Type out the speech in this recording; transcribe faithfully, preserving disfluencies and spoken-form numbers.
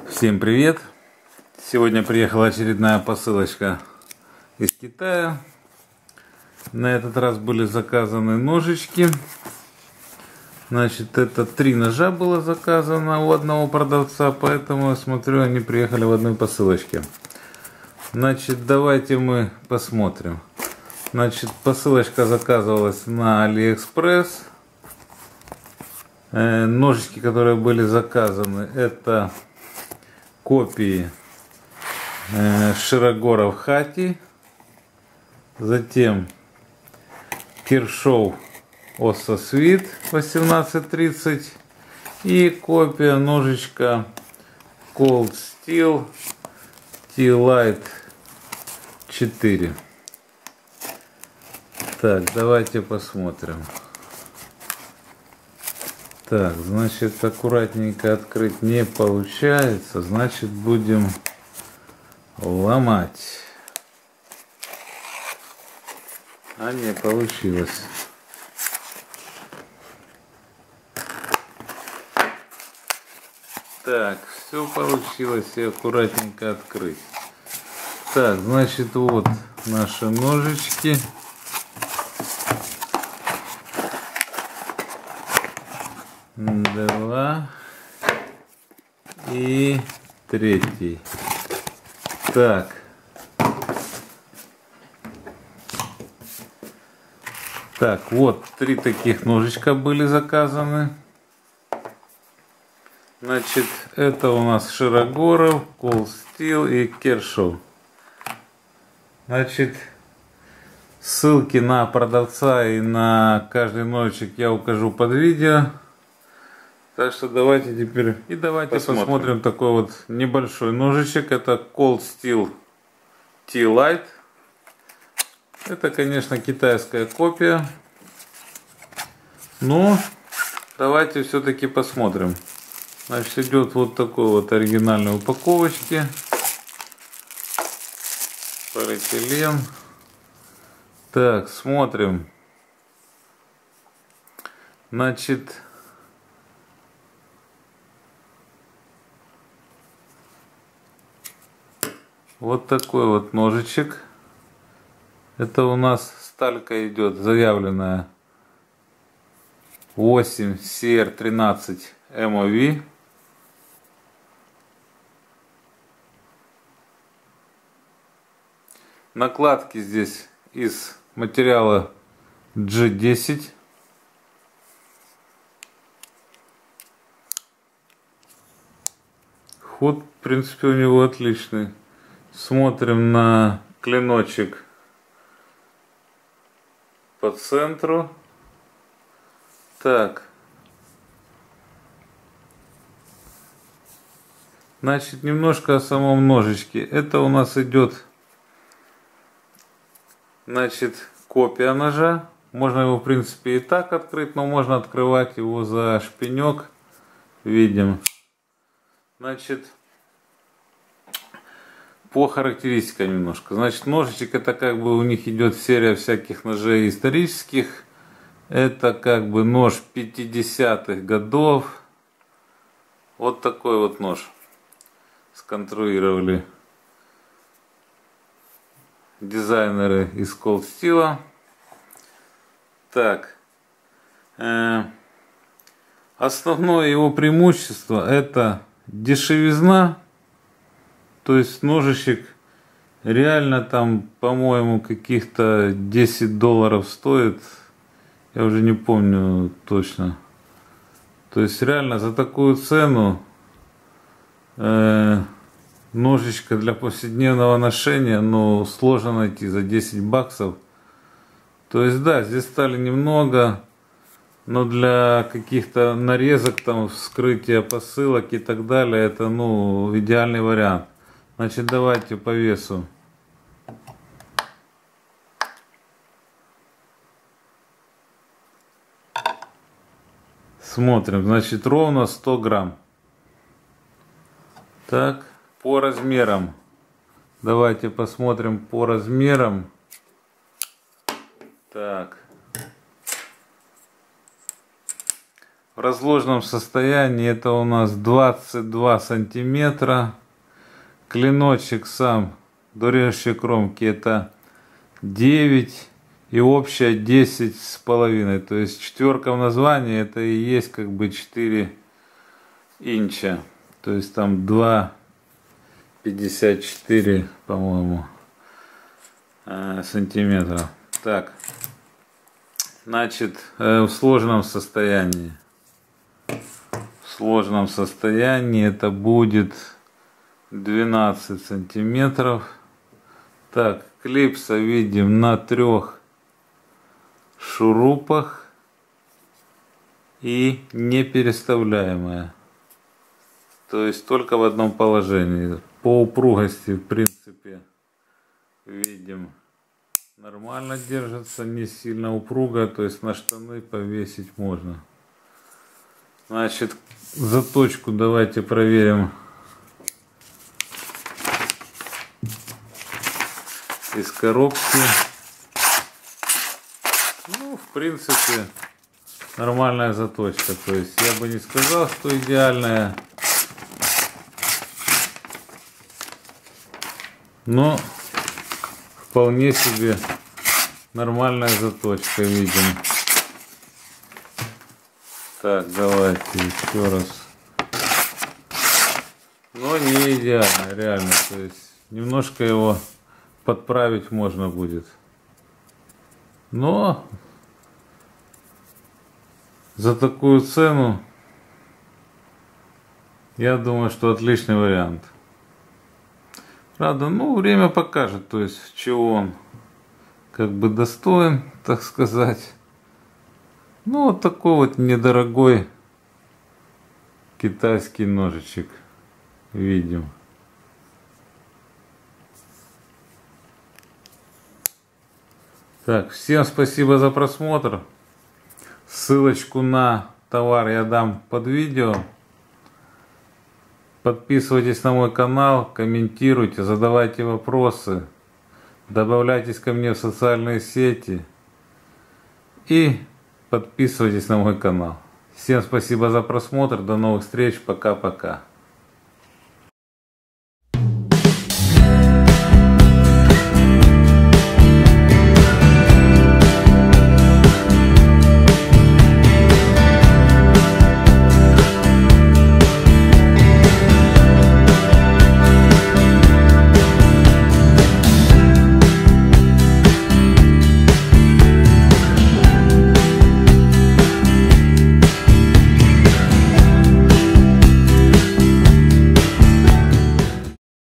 Всем привет! Сегодня приехала очередная посылочка из Китая. На этот раз были заказаны ножички. Значит, это три ножа было заказано у одного продавца, поэтому я смотрю, они приехали в одной посылочке. Значит, давайте мы посмотрим. Значит, посылочка заказывалась на Алиэкспресс. Э, ножички, которые были заказаны, это копии э, Широгоров Хати, затем Kershaw Ossa Sweet восемнадцать тридцать и копия ножичка Cold Steel T-Light четыре. Так, давайте посмотрим. Так, значит, аккуратненько открыть не получается, значит, будем ломать. А не получилось. Так, все получилось и аккуратненько открыть. Так, значит, вот наши ножички. Два и третий. Так. Так, вот три таких ножичка были заказаны. Значит, это у нас Широгоров, Cold Steel и Kershaw. Значит, ссылки на продавца и на каждый ножичек я укажу под видео. Так что давайте теперь и давайте посмотрим, посмотрим такой вот небольшой ножичек. Это Cold Steel T-Light. Это, конечно, китайская копия. Но давайте все-таки посмотрим. Значит, идет вот такой вот оригинальной упаковочки. Полиэтилен. Так, смотрим. Значит, вот такой вот ножичек. Это у нас сталька идет заявленная восемь си эр тринадцать эм о ви. Накладки здесь из материала джи десять. Ход, в принципе, у него отличный. Смотрим на клиночек по центру. Так. Значит, немножко о самом ножичке. Это у нас идет, значит, копия ножа. Можно его, в принципе, и так открыть, но можно открывать его за шпинек. Видим. Значит, по характеристикам немножко. Значит, ножичек, это как бы у них идет серия всяких ножей исторических. Это как бы нож пятидесятых годов. Вот такой вот нож сконструировали дизайнеры из Cold Steel. Так. Э, основное его преимущество — это дешевизна. То есть ножичек реально там, по-моему, каких-то десять долларов стоит. Я уже не помню точно. То есть реально за такую цену э, ножичка для повседневного ношения, ну, сложно найти за десять баксов. То есть да, здесь стали немного, но для каких-то нарезок, там, вскрытия посылок и так далее, это, ну, идеальный вариант. Значит, давайте по весу. Смотрим, значит, ровно сто грамм. Так, по размерам. Давайте посмотрим по размерам. Так. В разложенном состоянии это у нас двадцать два сантиметра. Клиночек сам до режущей кромки это девять. И общая десять с половиной. То есть четверка в названии это и есть как бы четыре инча. То есть там два пятьдесят четыре, по-моему, сантиметра. Так. Значит, в сложном состоянии. В сложном состоянии это будет двенадцать сантиметров. Так, клипса видим на трех шурупах и не переставляемая. То есть только в одном положении. По упругости, в принципе, видим, нормально держится, не сильно упруго, то есть на штаны повесить можно. Значит, заточку давайте проверим из коробки. Ну, в принципе, нормальная заточка. То есть я бы не сказал, что идеальная. Но вполне себе нормальная заточка, видим. Так, давайте еще раз. Но не идеально, реально. То есть немножко его подправить можно будет. Но за такую цену я думаю, что отличный вариант. Правда, ну, время покажет, то есть чего он как бы достоин, так сказать. Ну, вот такой вот недорогой китайский ножичек видим. Так, всем спасибо за просмотр. Ссылочку на товар я дам под видео. Подписывайтесь на мой канал, комментируйте, задавайте вопросы, добавляйтесь ко мне в социальные сети и подписывайтесь на мой канал. Всем спасибо за просмотр, до новых встреч, пока-пока.